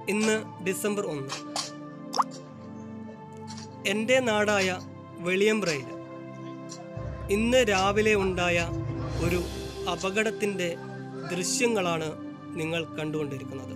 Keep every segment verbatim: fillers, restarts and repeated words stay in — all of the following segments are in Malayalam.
ഇന്ന് ഡിസംബർ ഒന്ന്. എൻ്റെ നാടായ വെളിയമ്പ്രയിൽ ഇന്ന് രാവിലെ ഉണ്ടായ ഒരു അപകടത്തിൻ്റെ ദൃശ്യങ്ങളാണ് നിങ്ങൾ കണ്ടുകൊണ്ടിരിക്കുന്നത്.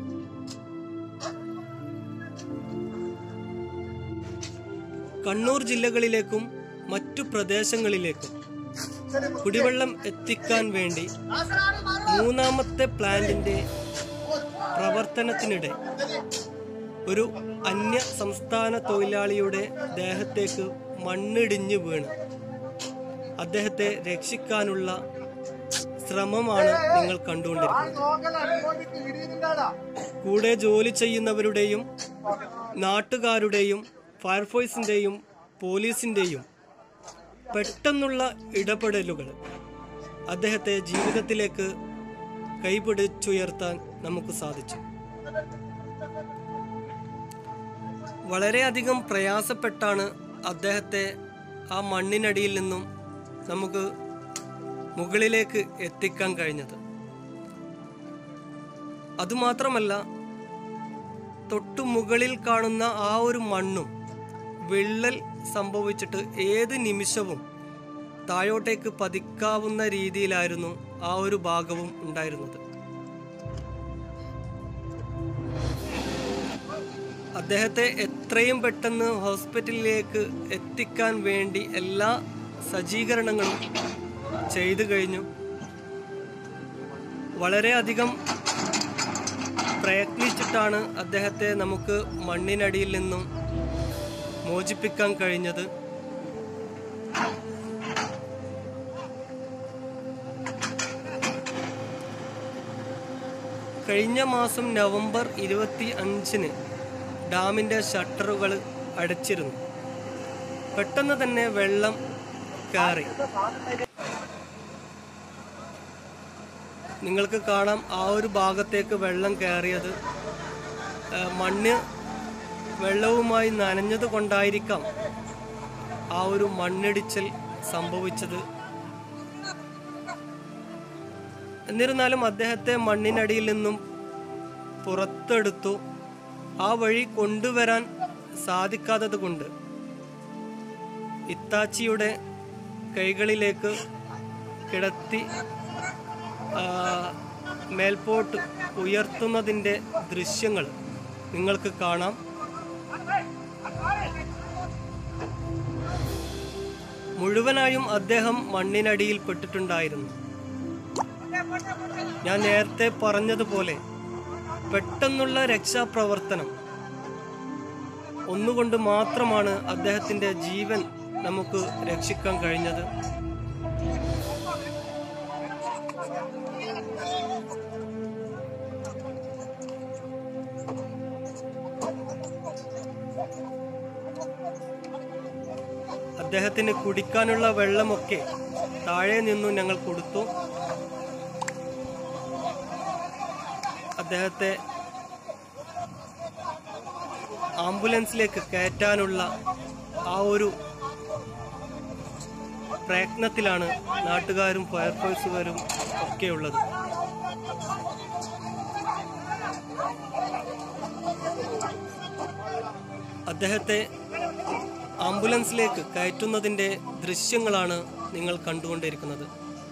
കണ്ണൂർ ജില്ലകളിലേക്കും മറ്റു പ്രദേശങ്ങളിലേക്കും കുടിവെള്ളം എത്തിക്കാൻ വേണ്ടി മൂന്നാമത്തെ പ്ലാന്റിൻ്റെ പ്രവർത്തനത്തിനിടെ ഒരു അന്യ സംസ്ഥാന തൊഴിലാളിയുടെ ദേഹത്തേക്ക് മണ്ണിടിഞ്ഞു വീണ് അദ്ദേഹത്തെ രക്ഷിക്കാനുള്ള ശ്രമമാണ് നിങ്ങൾ കണ്ടുകൊണ്ടിരിക്കുന്നത്. കൂടെ ജോലി ചെയ്യുന്നവരുടെയും നാട്ടുകാരുടെയും ഫയർഫോഴ്സിൻ്റെയും പോലീസിൻ്റെയും പെട്ടെന്നുള്ള ഇടപെടലുകൾ അദ്ദേഹത്തെ ജീവിതത്തിലേക്ക് കൈപിടിച്ചുയർത്താൻ നമുക്ക് സാധിച്ചു. വളരെയധികം പ്രയാസപ്പെട്ടാണ് അദ്ദേഹത്തെ ആ മണ്ണിനടിയിൽ നിന്നും നമുക്ക് മുകളിലേക്ക് എത്തിക്കാൻ കഴിഞ്ഞത്. അതുമാത്രമല്ല, തൊട്ടു മുകളിൽ കാണുന്ന ആ ഒരു മണ്ണും വിള്ളൽ സംഭവിച്ചിട്ട് ഏത് നിമിഷവും താഴോട്ടേക്ക് പതിക്കാവുന്ന രീതിയിലായിരുന്നു ആ ഒരു ഭാഗവും ഉണ്ടായിരുന്നത്. അദ്ദേഹത്തെ എത്രയും പെട്ടെന്ന് ഹോസ്പിറ്റലിലേക്ക് എത്തിക്കാൻ വേണ്ടി എല്ലാ സജ്ജീകരണങ്ങളും ചെയ്തു കഴിഞ്ഞു. വളരെയധികം പ്രയത്നിച്ചിട്ടാണ് അദ്ദേഹത്തെ നമുക്ക് മണ്ണിനടിയിൽ നിന്നും മോചിപ്പിക്കാൻ കഴിഞ്ഞത്. കഴിഞ്ഞ മാസം നവംബർ ഇരുപത്തി അഞ്ചിന് ഡാമിൻ്റെ ഷട്ടറുകൾ അടച്ചിരുന്നു. പെട്ടെന്ന് തന്നെ വെള്ളം കയറി. നിങ്ങൾക്ക് കാണാം, ആ ഒരു ഭാഗത്തേക്ക് വെള്ളം കയറിയത് മണ്ണ് വെള്ളവുമായി നനഞ്ഞത് കൊണ്ടായിരിക്കാം ആ ഒരു മണ്ണിടിച്ചിൽ സംഭവിച്ചത്. എന്നിരുന്നാലും അദ്ദേഹത്തെ മണ്ണിനടിയിൽ നിന്നും പുറത്തെടുത്തു. ആ വഴി കൊണ്ടുവരാൻ സാധിക്കാത്തത് കൊണ്ട് ഇത്താച്ചിയുടെ കൈകളിലേക്ക് കിടത്തി മേൽപോട്ട് ഉയർത്തുന്നതിൻ്റെ ദൃശ്യങ്ങൾ നിങ്ങൾക്ക് കാണാം. മുഴുവനായും അദ്ദേഹം മണ്ണിനടിയിൽ പെട്ടിട്ടുണ്ടായിരുന്നു. ഞാൻ നേരത്തെ പറഞ്ഞതുപോലെ പെട്ടെന്നുള്ള രക്ഷാപ്രവർത്തനം ഒന്നുകൊണ്ട് മാത്രമാണ് അദ്ദേഹത്തിൻ്റെ ജീവൻ നമുക്ക് രക്ഷിക്കാൻ കഴിഞ്ഞത്. അദ്ദേഹത്തിന് കുടിക്കാനുള്ള വെള്ളമൊക്കെ താഴെ നിന്നും ഞങ്ങൾ കൊടുത്തു. അദ്ദേഹത്തെ ആംബുലൻസിലേക്ക് കയറ്റാനുള്ള ആ ഒരു പ്രയത്നത്തിലാണ് നാട്ടുകാരും ഫയർഫോഴ്സുകാരും ഒക്കെയുള്ളത്. അദ്ദേഹത്തെ ആംബുലൻസിലേക്ക് കയറ്റുന്നതിൻ്റെ ദൃശ്യങ്ങളാണ് നിങ്ങൾ കണ്ടുകൊണ്ടിരിക്കുന്നത്.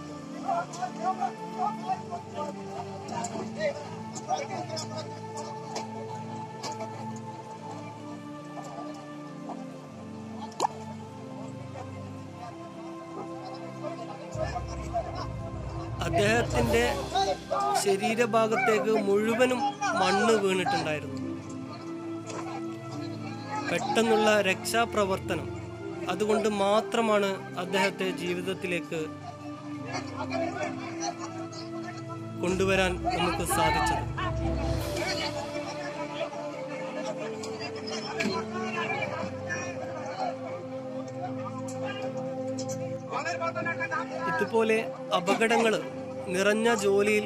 അദ്ദേഹത്തിൻ്റെ ശരീരഭാഗത്തേക്ക് മുഴുവനും മണ്ണ് വീണിട്ടുണ്ടായിരുന്നു. പെട്ടെന്നുള്ള രക്ഷാപ്രവർത്തനം അതുകൊണ്ട് മാത്രമാണ് അദ്ദേഹത്തെ ജീവിതത്തിലേക്ക് കൊണ്ടുവരാൻ നമുക്ക് സാധിച്ചത്. ഇതുപോലെ അപകടങ്ങൾ നിറഞ്ഞ ജോലിയിൽ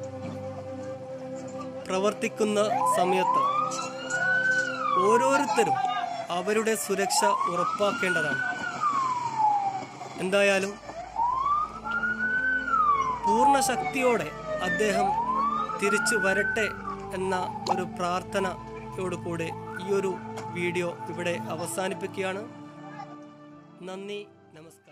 പ്രവർത്തിക്കുന്ന സമയത്ത് ഓരോരുത്തരും അവരുടെ സുരക്ഷ ഉറപ്പാക്കേണ്ടതാണ്. എന്തായാലും പൂർണ്ണ ശക്തിയോടെ അദ്ദേഹം തിരിച്ചു വരട്ടെ എന്ന ഒരു പ്രാർത്ഥന പ്രാർത്ഥനയോടുകൂടെ ഈ ഒരു വീഡിയോ ഇവിടെ അവസാനിപ്പിക്കുകയാണ്. നന്ദി, നമസ്കാരം.